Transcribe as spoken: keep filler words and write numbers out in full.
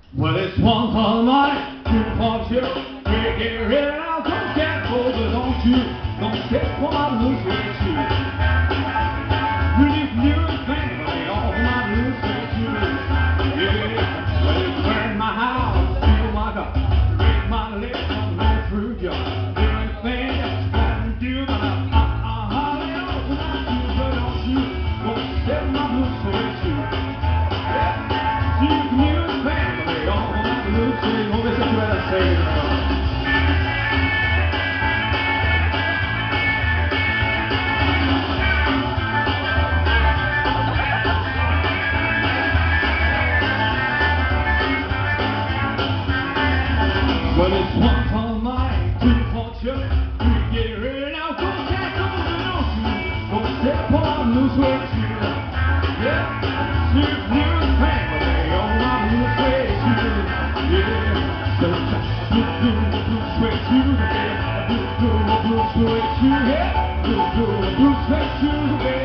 Well, it's one for the money, two for the show. We get ready now, come get cold, but don't you, don't step on my blue suede shoes. Really new and family, all for my blue suede shoes. Yeah, well, it's burn my house, steal my car, break my legs, I'm no fruit jar. Do anything that's gonna do, but I, I, I hardly know for my shoes, but don't you, don't step on my blue suede shoes. Yeah, see you new and family, all for my blue suede. Vamos ver se eu tiver a sair. Well, it's one for mine, two for Chuck. We get ready now, go jack on the nose shoes. Go step on blue suede shoes. Yeah, see new family on my blue suede shoes. Yeah, so blue, blue, blue suede shoes. Yeah, blue, blue, blue suede shoes. Yeah, blue, blue, blue suede shoes. Yeah.